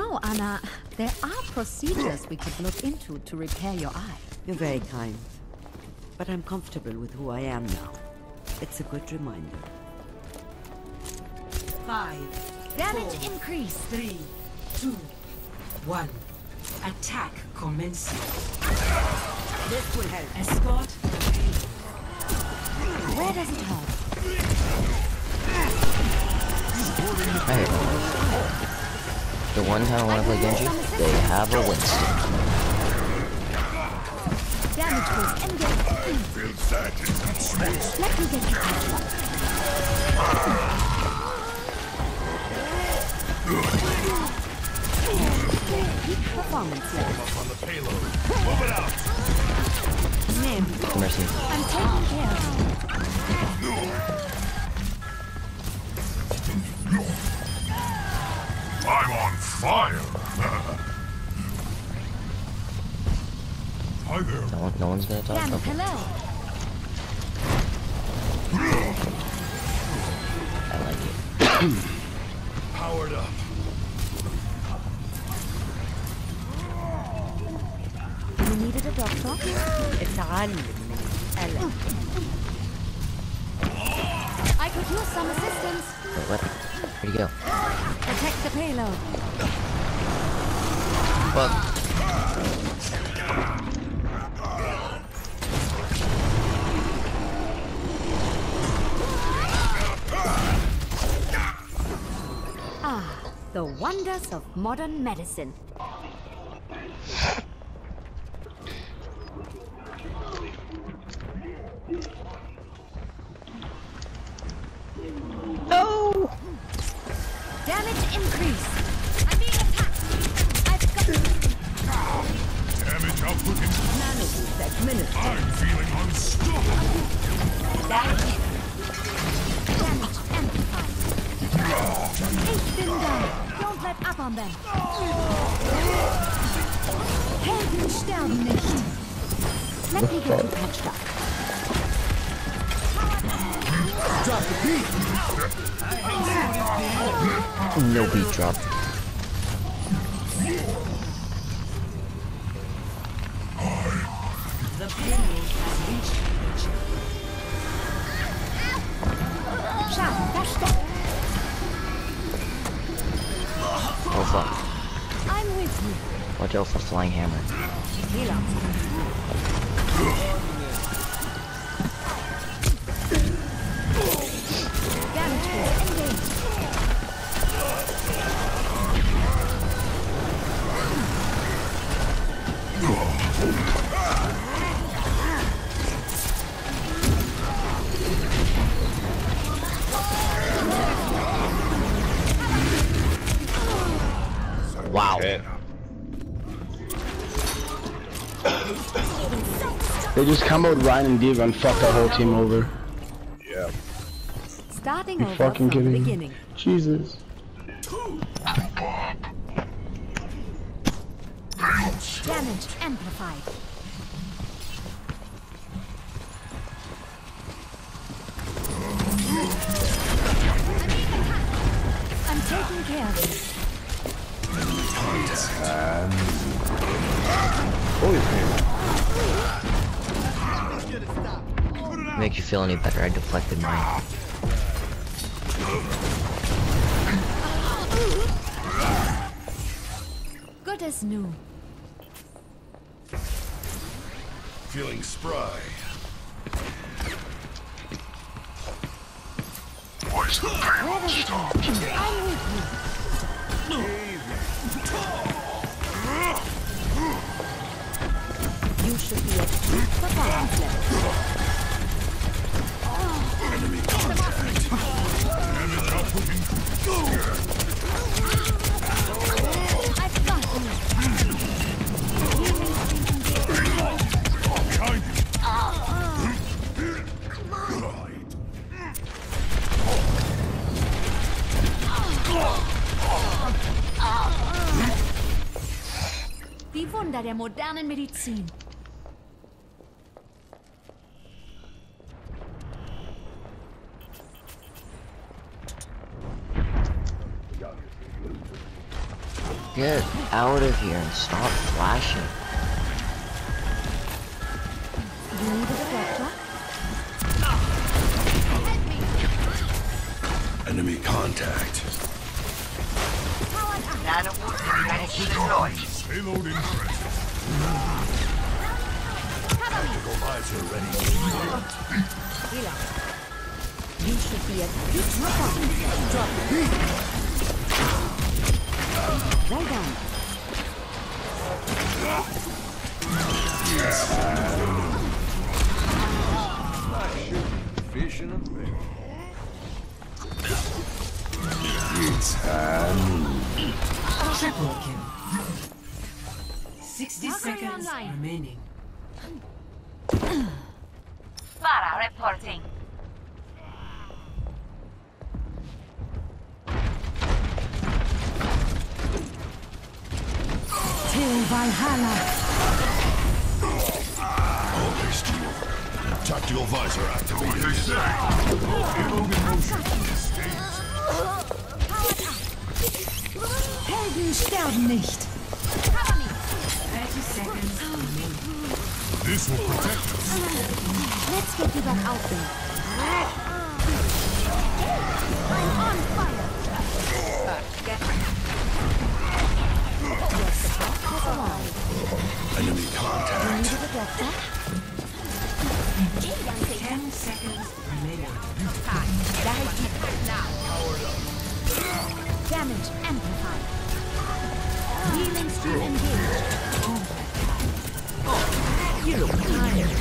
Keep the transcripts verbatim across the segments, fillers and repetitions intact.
know, Anna. There are procedures we could look into to repair your eye. You're very kind. But I'm comfortable with who I am now. It's a good reminder. Five. Damage four, increase. Three, two, one. Attack commencing. This will help. Escort the payload. Where does it hurt? I hate them. The one time I want to play Genji, they have a Winston. Damage boost engage. Let me get you catch up. Peak performance level. On the payload. Move it out. Name. Mercy. I'm taking care of you. I'm on fire. Hi there. No, one, no one's gonna talk. Damn, Okay. hello. I like it. Powered up. You needed a doctor? اتعلم من الألم. I could use some assistance. Wait, what? Where'd he go? Protect the payload. Fuck. Ah, the wonders of modern medicine. No! Damage increase. I'm being attacked. I've got Damage output in. Management administered. I'm feeling unstoppable. damage. Damage amplified. Ich bin da. Don't let up on them. Helden sterben nicht. Let me get you patched up. Drop the beat. No beat drop. The payload has reached Schaden versteckt. Oh fuck. I'm with you. Watch out for flying hammer. Damage boost engaged. Wow. They just comboed Ryan and Diva and fucked our whole team over. Yeah. Starting You over fucking from the kidding me? beginning. Jesus. Damage amplified. I'm taking care of you. Make you feel any better? I deflected mine. Good as new. Feeling spry. Where's the Where does it hurt? I'm with you. You should be at peak performance level. damage output in. I've got you. Behind you. Die Wunder der modernen Medizin. Get out of here and stop flashing. You needed a doctor? Enemy contact. Powered up. Payload in transit. Tactical visor ready. You should be a bit drop. Lie down. Fish in a bag. It's Hanu. Triple kill. Sixty Valkyrie seconds online. remaining. Para reporting. Till Valhalla. Okay, Steel. Tactical visor activated. Payload in motion. Helden sterben nicht. Thirty seconds remaining. This will protect us. Let's get you back out there. I'm on fire. Your support has arrived. Enemy contact. Needed a doctor? Ten seconds remaining. Damage amplified. Healing stream engaged. You look tired.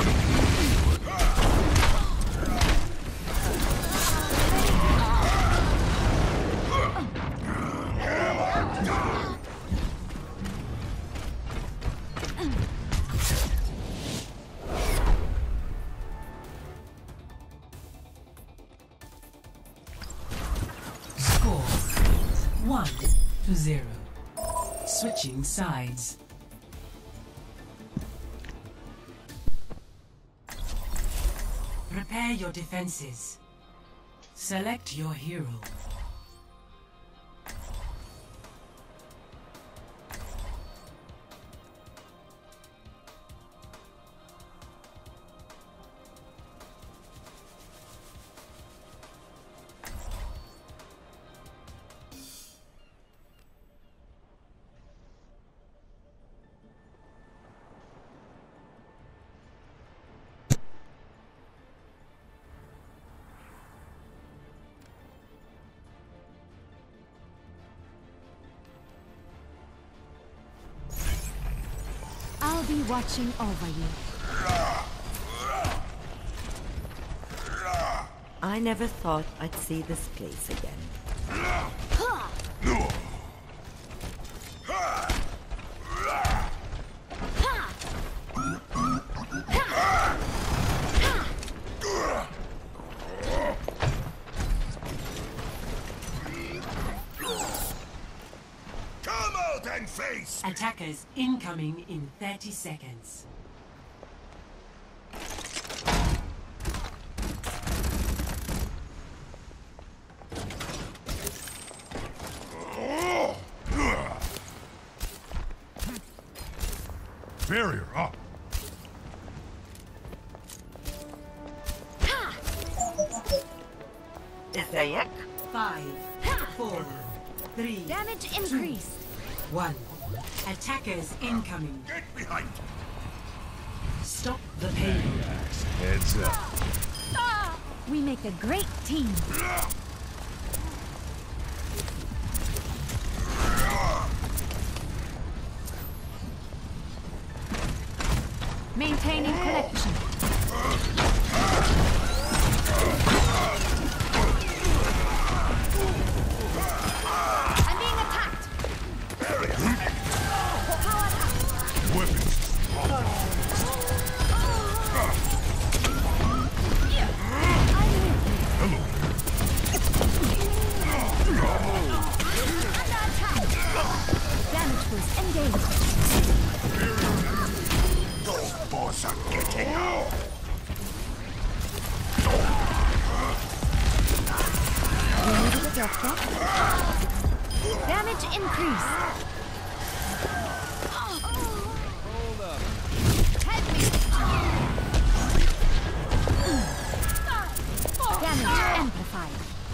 Score one to zero. Switching sides. Prepare your defenses. Select your hero. I'll be watching over you. I never thought I'd see this place again. Come out and face. Attackers incoming in thirty seconds. Barrier up. Isaiah? Five, four, three, Damage increase. one. Attackers incoming. Get behind. Stop the payload. Heads up. We make a great team. Maintaining connection. I'm being attacked. Powered up. Weapons. Hello. Under attack. Damage boost engaged. Those boys are getting out. You needed a doctor? Damage increase. Help me! Damage amplified.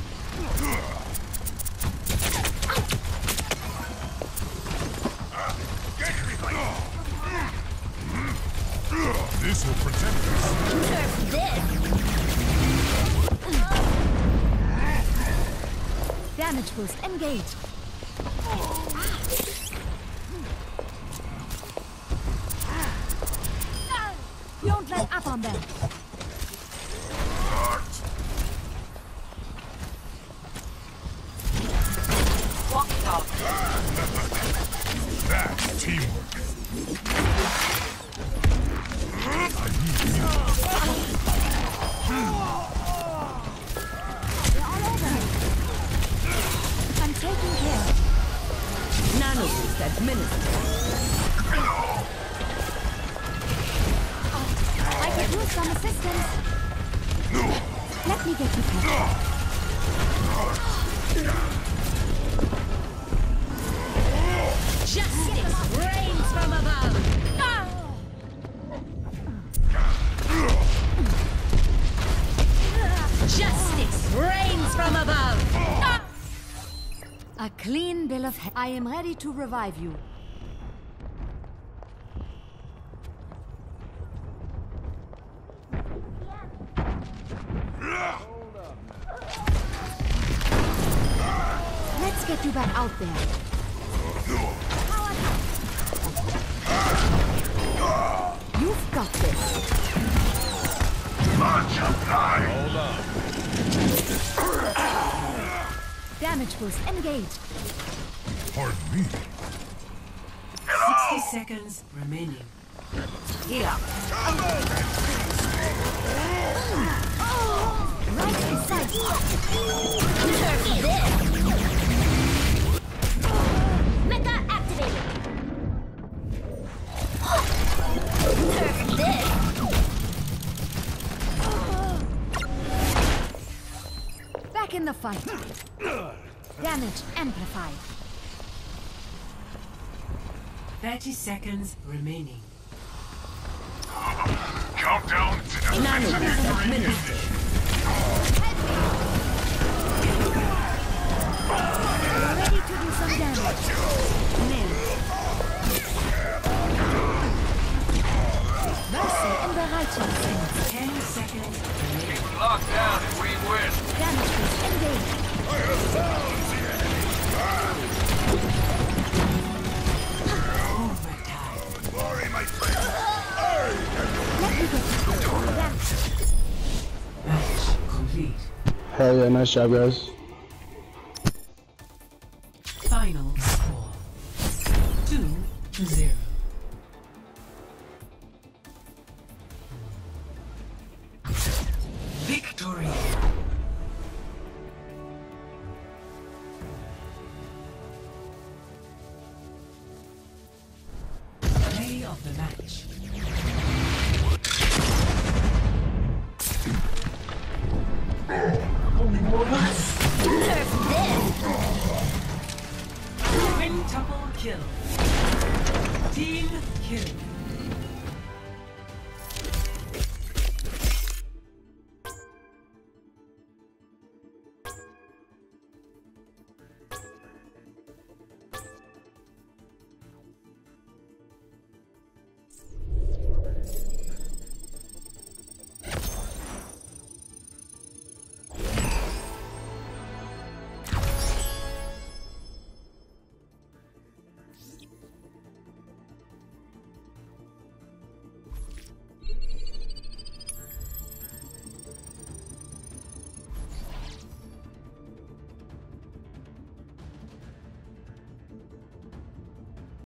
This will protect us. Nerf this! Damage boost engaged. Don't let up on them. Walkie dog. That's teamwork. I need you. They're all over. I'm taking care. Nano boost administered. I could use some assistance. Let me get you covered. Justice reigns from above. Justice reigns from above. A clean bill of health. I am ready to revive you. Let's get you back out there. You've got this. Hold on. Damage boost engaged. Pardon me. sixty seconds remaining. Heal up. Right inside. Mecha activated. Nerf this. Back in the fight. Damage amplified. thirty seconds remaining. Countdown to the Nano next boost victory. administered. Ready to do some damage. Nailed. Mercy in the righteousness. ten seconds remaining. Locked down and we win. Damage boost engaged. Overtime. Glory, my friend. Let me get you. Damage. Match complete. Hell yeah, nice job, guys. Final score. Two to zero. Victory. Play of the match. Quintuple kill. Team kill.